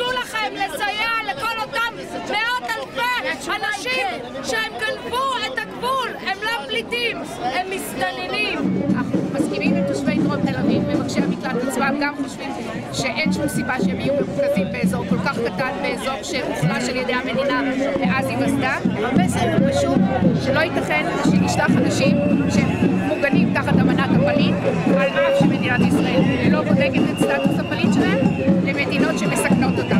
תתביישו לכם לסייע לכל אותם מאות אלפי אנשים שהם גנבו את הגבול, הם לא פליטים, הם מסתננים. אנחנו מסכימים עם תושבי דרום תל אביב, מבקשי המקלט עצמם גם חושבים שאין שום סיבה שהם יהיו מרוכזים באזור כל כך קטן, באזור שהוחלש על ידי המדינה ואז היווסדה. המסר הוא פשוט שלא ייתכן שנשלח אנשים שהם מוגנים תחת אמנת הפליט, על אף שמדינת ישראל לא בודקת את סטטוס הפליט שלהם למדינות שמסכנות אותם.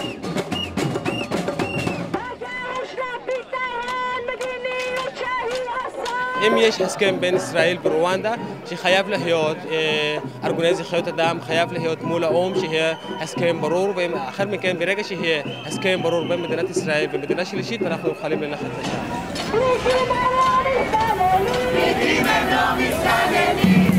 אם יש הסכם בין ישראל ורואנדה שחייב להיות, ארגוני זכויות אדם חייב להיות מול האו"ם שיהיה הסכם ברור, ואחר מכן ברגע שיהיה הסכם ברור בין מדינת ישראל ומדינה שלישית אנחנו יכולים ללכת לשם.